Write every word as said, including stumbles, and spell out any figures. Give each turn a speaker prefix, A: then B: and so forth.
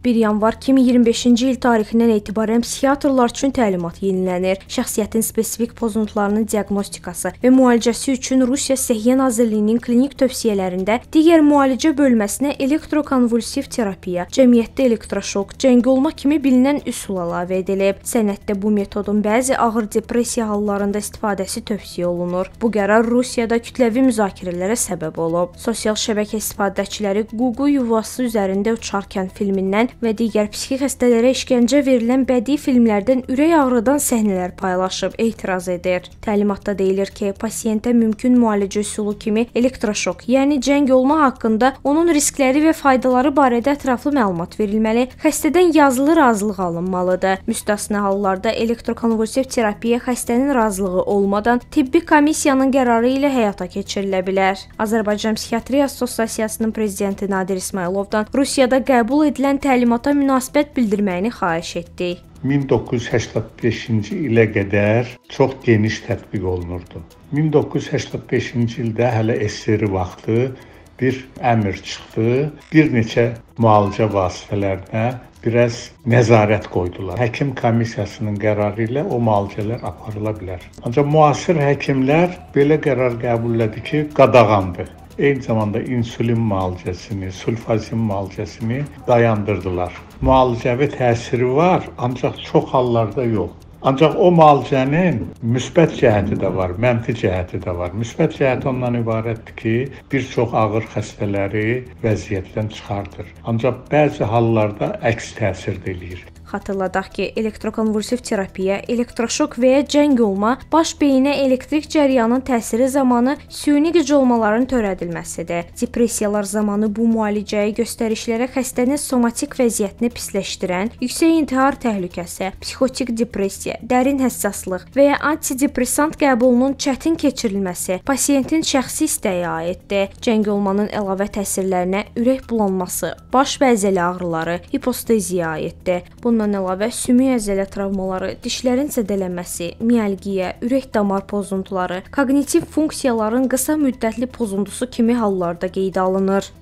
A: bir yanvar iki min iyirmi beşinci il tarixindən etibarən psixiatrlar üçün təlimat yenilənir. Şəxsiyyətin spesifik pozuntularının diaqnostikası və müalicəsi üçün Rusiya Səhiyyə Nazirliyinin klinik tövsiyələrində digər müalicə bölməsinə elektrokonvulsiv terapiya, cəmiyyətdə elektroşok, cəngə olma kimi bilinən üsul əlavə edilib. Sənəddə bu metodun bəzi ağır depressiya hallarında istifadəsi tövsiyə olunur. Bu qərar Rusiyada kütləvi müzakirələrə səbəb olub. Sosial şəbəkə istifadəçiləri Ququ yuvası üzərində uçarkən filmindən və digər psixi xəstələrə işgəncə verilən bədii filmlərdən ürək ağrıdan səhnələr paylaşıb etiraz edir. Təlimatda deyilir ki, pasiyentə mümkün müalicə üsulu kimi elektroşok, yəni cəng olma haqqında onun riskləri və faydaları barədə ətraflı məlumat verilməli, xəstədən yazılı razılıq alınmalıdır. Müstəsna hallarda elektrokonvulsiv terapiya xəstənin razılığı olmadan tibbi komissiyanın qərarı ilə həyata keçirilə bilər. Azərbaycan Psixiatriya Assosiasiyasının prezidenti Nadir İsmayılovdan Rusiyada qəbul edilən təlimata münasibət bildirməyini xahiş etdik.
B: min doqquz yüz səksən beşinci ilə qədər çox geniş tətbiq olunurdu. min doqquz yüz səksən beşinci ildə hələ S S R vaxtı bir əmr çıxdı. Bir neçə müalicə vasitələrinə biraz nəzarət qoydular. Həkim komissiyasının qərarı ilə o müalicələr aparıla bilər. Ancaq müasir həkimlər belə qərar qəbul elədi ki, qadağandır. Eyni zamanda insulin müalicəsini, sulfazin müalicəsini dayandırdılar. Müalicəvi təsiri var, ancaq çox hallarda yox. Ancaq o müalicənin müsbət cəhəti də var, mənfi cəhəti də var. Müsbət cəhəti ondan ibarətdir ki, bir çox ağır xəstələri vəziyyətdən çıxardır. Ancaq bəzi hallarda əks təsir də eləyir.
A: Xatırladaq ki, elektrokonvulsiv terapiya, elektroşok və ya cəng olma baş beyinə elektrik cəryanın təsiri zamanı süni qıcolmaların törədilməsidir. Depressiyalar zamanı bu müalicəyə göstərişlərə xəstənin somatik vəziyyətini pisləşdirən, yüksək intihar təhlükəsi, psixotik depressiya, dərin həssaslıq və ya antidepressant qəbulunun çətin keçirilməsi pasiyentin şəxsi istəyi aiddir. Cəng olmanın əlavə təsirlərinə ürək bulanması, baş və əzələ ağrıları, hiposteziya aiddir. Bundan Bundan əlavə sümük əzələ travmaları, dişlərin zədələnməsi, mialgiya, ürək damar pozuntuları, koqnitiv funksiyaların qısa müddətli pozuntusu kimi hallarda qeydə alınır.